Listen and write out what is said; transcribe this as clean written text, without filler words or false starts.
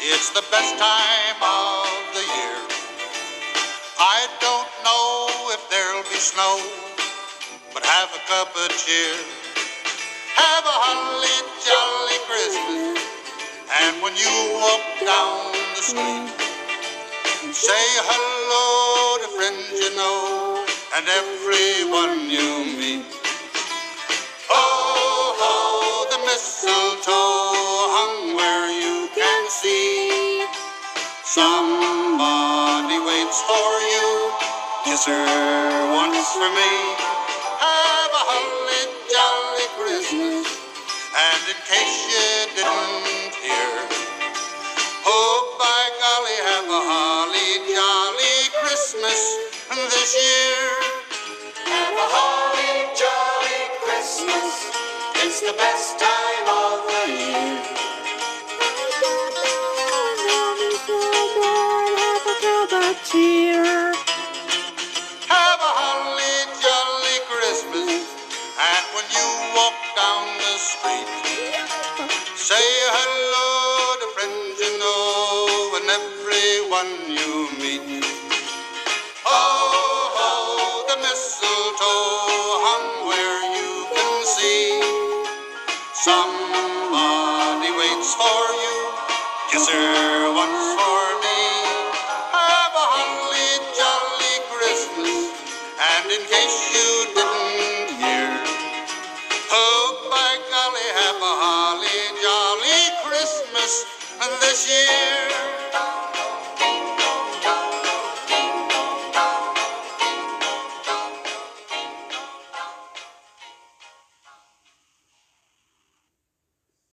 It's the best time of the year. I don't know if there'll be snow, but have a cup of cheer. Have a holly jolly Christmas, and when you walk down the street, say hello to friends you know and everyone you meet. Ho, ho, the mistletoe hung where you can see. Somebody waits for you, kiss her once for me. Have a holly jolly Christmas, and in case you didn't hear, oh by golly, have a holly jolly Christmas this year. Have a holly jolly Christmas, it's the best time of the year. Cheer. Have a holly jolly Christmas, and when you walk down the street, say hello to friends you know and everyone you meet. Ho, ho, the mistletoe hung where you can see. Somebody waits for you, kiss her once for me. Have a holly jolly Christmas, and in case you didn't hear, oh by golly, have a holly jolly Christmas this year.